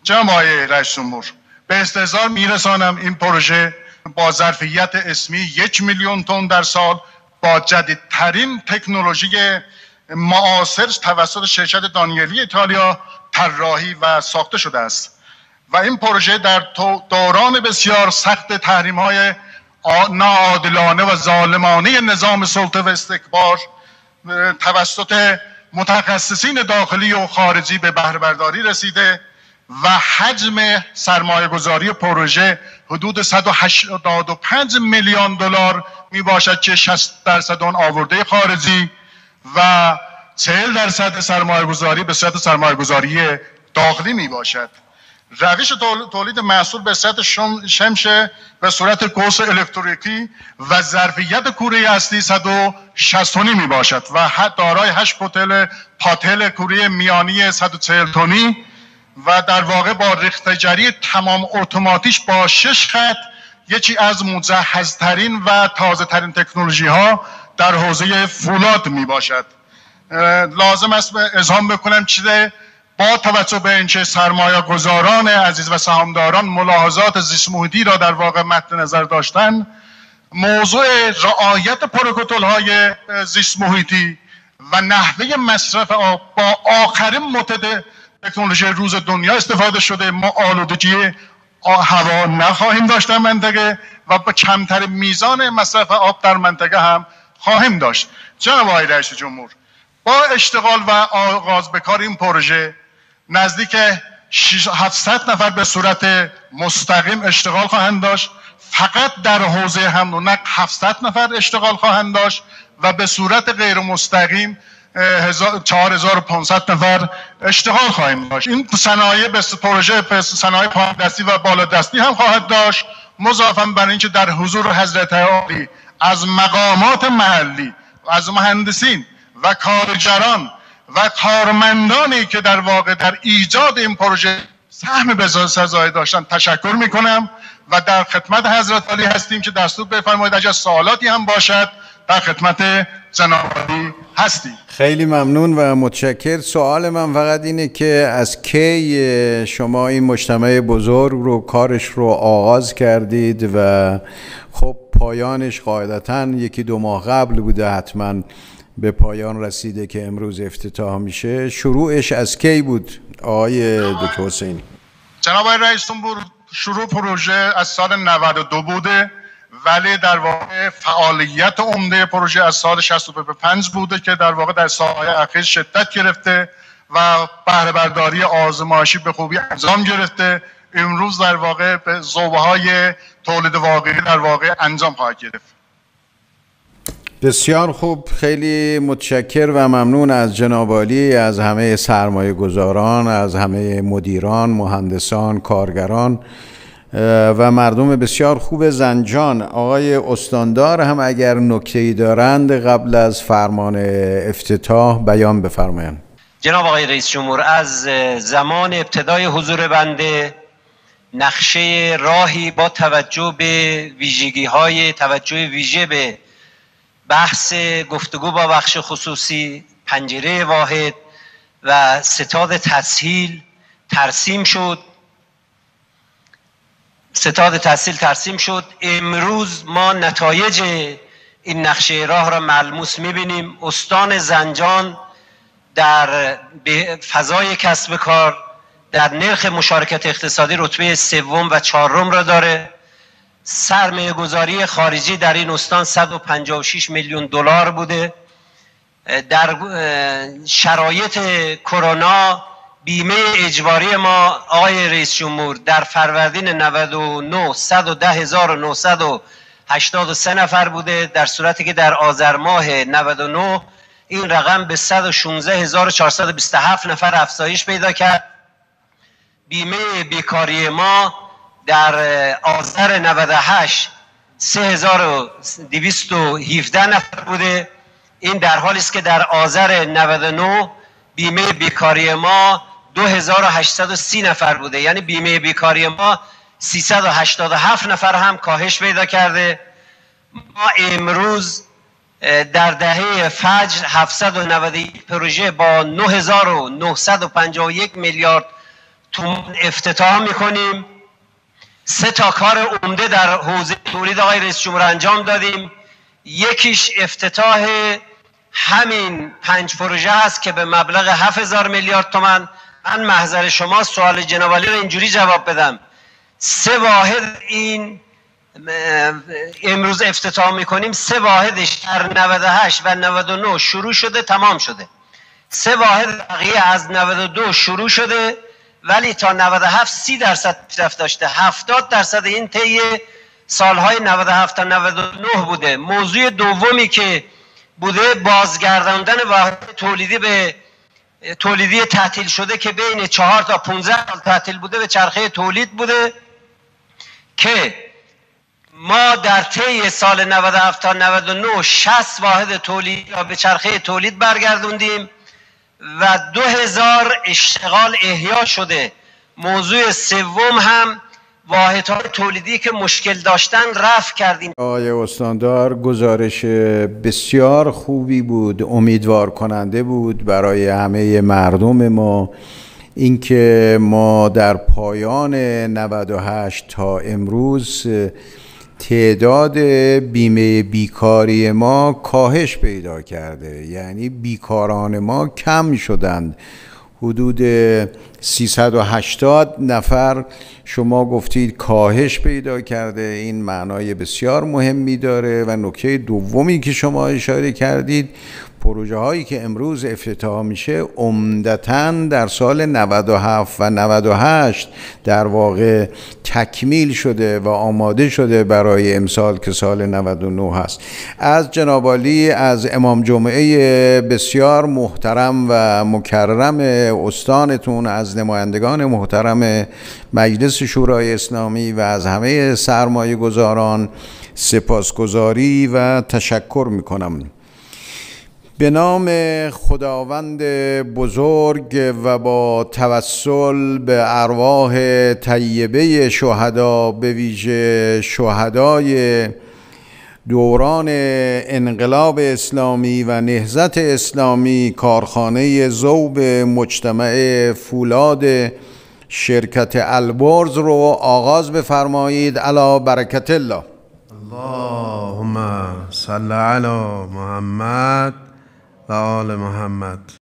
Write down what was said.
جناب آقای رئیس جمهور، به استحضار میرسانم این پروژه با ظرفیت اسمی 1,000,000 تن در سال با جدیدترین تکنولوژی معاصر توسط شرکت دانیلی ایتالیا طراحی و ساخته شده است و این پروژه در دوران بسیار سخت تحریم‌های ناعادلانه و ظالمانه نظام سلطه و استکبار توسط متخصصین داخلی و خارجی به بهره برداری رسیده و حجم سرمایه‌گذاری پروژه حدود 185 میلیون دلار می باشد که 60% آن آورده خارجی و 40% سرمایه‌گذاری به صورت سرمایه‌گذاری داخلی می باشد. روش تولید محصول به صورت شمشه به صورت قوس الکتریکی و ظرفیت کوره اصلی 160 می باشد و دارای 8 پاتل کوره میانی 140 تنی و در واقع با ریخته‌جری تمام اتوماتیک با 6 خط یکی از مجهزترین و تازه ترین تکنولوژی ها در حوزه فولاد می باشد. لازم است اذعان بکنم چیزه با توجه به اینکه سرمایه گذاران عزیز و سهامداران ملاحظات زیست محیطی را در واقع مد نظر داشتن، موضوع رعایت پروتکل های زیست محیطی و نحوه مصرف آب با آخرین تکنولوژی روز دنیا استفاده شده. ما آلودگی هوا نخواهیم داشت در منطقه و با کمتر میزان مصرف آب در منطقه هم خواهیم داشت. جناب آقای رئیس جمهور، با اشتغال و آغاز به کار این پروژه نزدیک 700 نفر به صورت مستقیم اشتغال خواهند داشت. فقط در حوزه حمل و نقل 700 نفر اشتغال خواهند داشت و به صورت غیر مستقیم 4500 نفر اشتغال خواهیم داشت. این صنایع به پروژه صنایع پایندستی و بالادستی هم خواهد داشت، مضافاً بر اینکه در حضور حضرت عالی از مقامات محلی و از مهندسین و کارگران و کارمندانی که در واقع در ایجاد این پروژه سهم بسزایی داشتن تشکر میکنم و در خدمت حضرت عالی هستیم که دستور بفرمایید اگر سوالاتی هم باشد در خدمت جناب عالی هستیم. خیلی ممنون و متشکر. سوال من فقط اینه که از کی شما این مجتمع بزرگ رو کارش رو آغاز کردید و خب پایانش قاعدتاً 1-2 ماه قبل بوده حتما به پایان رسیده که امروز افتتاح میشه. شروعش از کی بود آقای دکتر حسینی؟ جناب آقای رئیس جمهور، شروع پروژه از سال 92 بوده ولی در واقع فعالیت عمده پروژه از سال 65 بوده که در واقع در سالهای اخیر شدت گرفته و بهره برداری آزمایشی به خوبی انجام گرفته. امروز در واقع به ذوب‌های تولید واقعی در واقع انجام خواهد گرفت. بسیار خوب، خیلی متشکر و ممنون از جناب عالی، از همه سرمایه گذاران، از همه مدیران، مهندسان، کارگران و مردم بسیار خوب زنجان. آقای استاندار هم اگر نکته‌ای دارند قبل از فرمان افتتاح بیان بفرمایند. جناب آقای رئیس جمهور، از زمان ابتدای حضور بنده نقشه راهی با توجه به ویژگی‌های توجه ویژه به بحث گفتگو با بخش خصوصی، پنجره واحد و ستاد تسهیل ترسیم شد. امروز ما نتایج این نقشه راه را ملموس می‌بینیم. استان زنجان در فضای کسب کار در نرخ مشارکت اقتصادی رتبه 3 و 4 را داره. سرمایه گذاری خارجی در این استان 156 میلیون دلار بوده. در شرایط کرونا بیمه اجباری ما آقای رئیس جمهور در فروردین 99 110,983 نفر بوده، در صورتی که در آذر ماه 99 این رقم به 116,427 نفر افزایش پیدا کرد. بیمه بیکاری ما در آذر 98 3,217 نفر بوده. این در حالی است که در آذر 99 بیمه بیکاری ما 2,830 نفر بوده، یعنی بیمه بیکاری ما 387 نفر هم کاهش پیدا کرده. ما امروز در دهه فجر 791 پروژه با 9,951 میلیارد تومان افتتاح میکنیم. 3 تا کار عمده در حوزه تولید آقای رئیس جمهور انجام دادیم. یکیش افتتاح همین 5 پروژه هست که به مبلغ 7000 میلیارد تومان. من محضر شما سوال جناب عالی رو اینجوری جواب بدم: 3 واحد این امروز افتتاح میکنیم، 3 واحدش در 98 و 99 شروع شده، تمام شده. 3 واحد بقیه از 92 شروع شده ولی تا 97 30% پیشرفت داشته. 70% این طی سالهای 97 تا 99 بوده. موضوع دومی که بوده بازگرداندن واحد تولیدی به تولیدی تعطیل شده که بین 4 تا 15 سال تعطیل بوده به چرخه تولید بوده که ما در طی سال 97 تا 99 60 واحد تولید به چرخه تولید برگردوندیم و 2000 اشتغال احیا شده. موضوع سوم هم واحدهای تولیدی که مشکل داشتن رفع کردیم. آقای استاندار گزارش بسیار خوبی بود، امیدوار کننده بود برای همه مردم ما. اینکه ما در پایان 98 تا امروز تعداد بیمه بیکاری ما کاهش پیدا کرده، یعنی بیکاران ما کم شدند. حدود 380 نفر شما گفتید کاهش پیدا کرده. این معنای بسیار مهمی داره. و نکته دومی که شما اشاره کردید، پروژه هایی که امروز افتتاح میشه عمدتاً در سال 97 و 98 در واقع تکمیل شده و آماده شده برای امسال که سال 99 هست. از جناب عالی، از امام جمعه بسیار محترم و مکرم استانتون، از نمایندگان محترم مجلس شورای اسلامی و از همه سرمایه گذاران سپاسگزاری و تشکر میکنم. به نام خداوند بزرگ و با توسل به ارواح طیبه شهدا، به ویژه شهدای دوران انقلاب اسلامی و نهضت اسلامی، کارخانه ذوب مجتمع فولاد شرکت البرز رو آغاز بفرمایید. علی برکت الله. اللهم صل علی محمد و آل محمد.